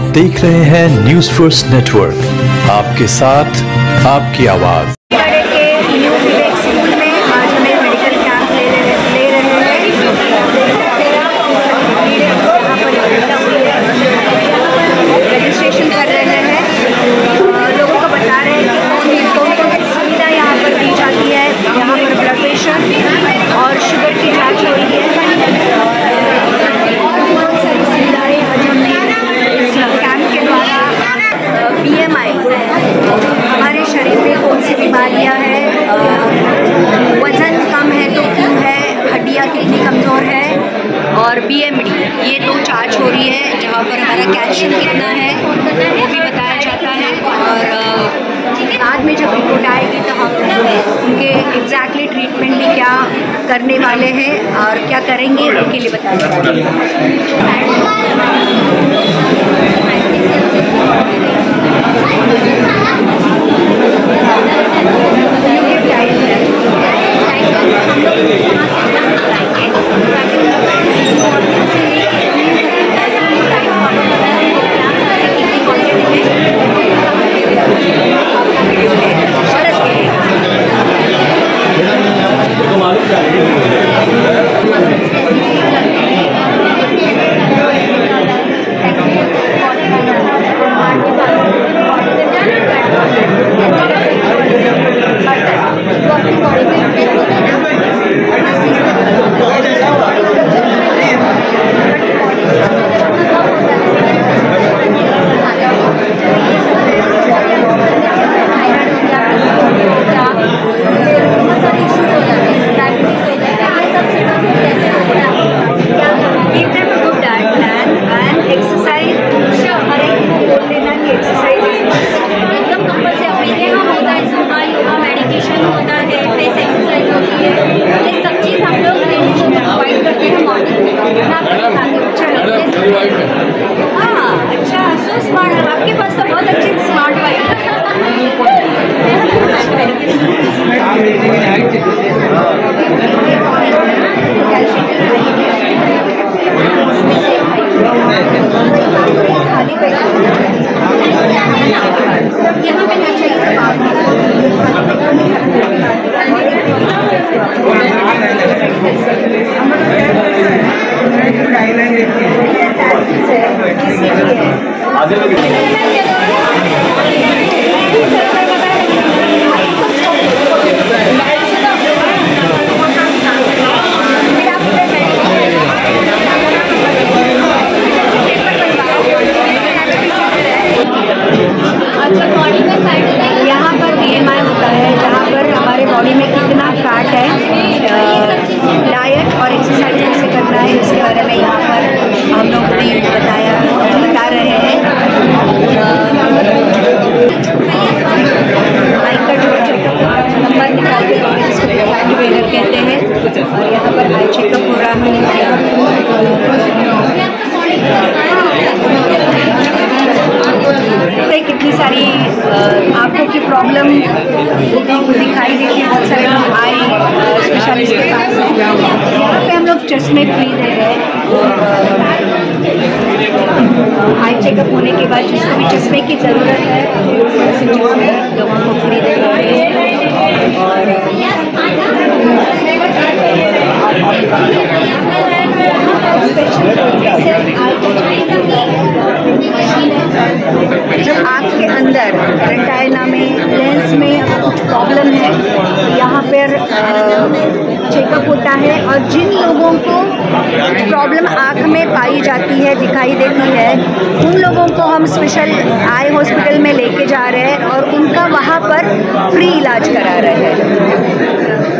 देख रहे हैं न्यूज़ फर्स्ट नेटवर्क, आपके साथ आपकी आवाज़। रजिस्ट्रेशन कर रहे हैं, लोगों को बता रहे हैं कि कौन कौन सी सुविधा यहाँ पर दी जाती है। यहाँ पर ब्लड प्रेशर और शुगर की जांच हो रही है और बहुत सारी सुविधाएँ आज हमने इस कैंप के द्वारा। BMI, हमारे शरीर में कौन सी बीमारियाँ हैं, वज़न कम है तो क्यों है, हड्डियाँ कितनी कमज़ोर है, और BMD, ये 2 जांच हो रही है जहाँ पर हमारा कैल्शियम कितना है वो भी बताया जाता है। और बाद में जब रिपोर्ट आएगी तो हम उनके एग्जैक्टली ट्रीटमेंट भी क्या करने वाले हैं और क्या करेंगे उनके लिए बताया जाएगा। अच्छा, सो स्मार्ट है आपके पास तो बहुत अच्छी स्मार्ट वाइफ है। यहाँ पर BMI होता है, जहाँ पर हमारे बॉडी में कितना फैट है, डाइट और एक्सरसाइज कैसे करना है, इसके बारे में यहाँ पर हम लोग भी बता रहे हैं। बाइक का जो चेकअप नंबर निकाल के जिसको ट्रेनर कहते हैं, और यहाँ पर आई चेकअप हो रहा है। कितनी सारी आँखों की प्रॉब्लम दिखाई देती है, बहुत सारे लोग आए स्पेशलिस्ट के पास। यहाँ पे हम लोग चश्मे फ्री दे रहे हैं। आई चेकअप होने के बाद जिसको भी चश्मे की ज़रूरत है चश्मे लोगों को फ्री दे रहे हैं। जब आपके अंदर रेटिना में लेंस में कुछ प्रॉब्लम है, यहाँ पर चेकअप होता है। और जिन लोगों को प्रॉब्लम आँख में पाई जाती है, दिखाई देती है, उन लोगों को हम स्पेशल आई हॉस्पिटल में लेके जा रहे हैं और उनका वहाँ पर फ्री इलाज करा रहे हैं।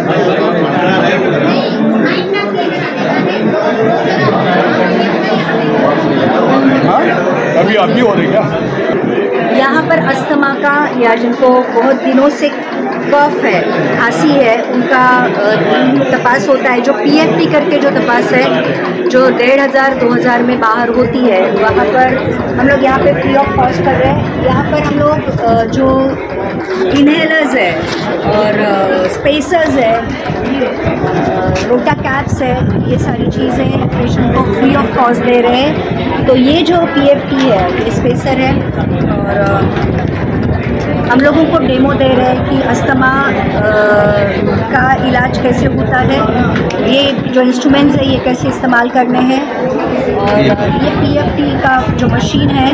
अभी आप भी हो रहे क्या? यहाँ पर अस्थमा का, या जिनको बहुत दिनों से कफ है, खांसी है, उनका तपास होता है। जो PFT करके जो तपास है, जो 1500-2000 में बाहर होती है, वहाँ पर हम लोग यहाँ पे फ्री ऑफ कॉस्ट कर रहे हैं। यहाँ पर हम लोग जो इनहेलर्स है और स्पेसर्स है, रोटा कैप्स है, ये सारी चीज़ें पेशेंट को फ्री ऑफ कॉस्ट दे रहे हैं। तो ये जो PFT है ये स्पेसर है और हम लोगों को डेमो दे रहे हैं कि अस्थमा का इलाज कैसे होता है, ये जो इंस्ट्रूमेंट्स है ये कैसे इस्तेमाल करने हैं। और ये PFT का जो मशीन है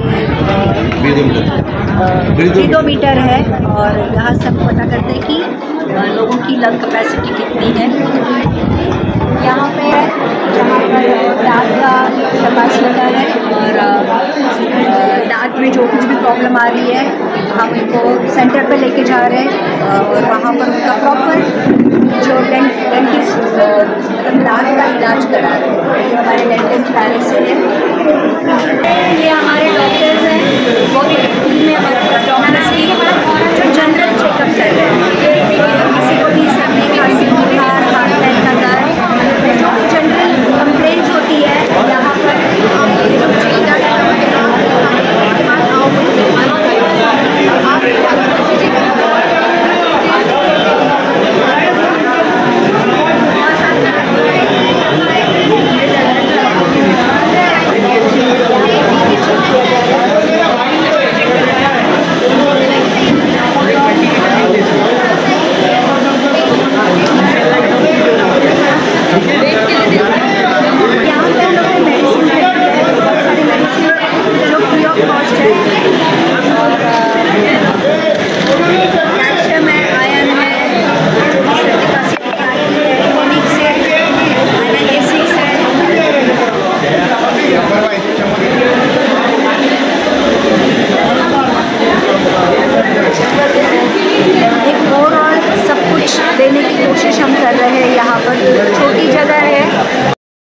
ये ब्रीदोमीटर है और यहाँ सब पता करते हैं कि लोगों की लंग कैपेसिटी कितनी है। यहाँ पे है जहाँ पर दांत का तपास होता है और दांत में जो कुछ भी प्रॉब्लम आ रही है हम इनको सेंटर पे लेके जा रहे हैं और वहाँ पर उनका प्रॉपर जो डेंटिस्ट दांत का इलाज करा रहे हैं। ये हमारे डेंटिस्ट पेरिस से है, ये हमारे डॉक्टर्स हैं, वो भी टीम में हमारे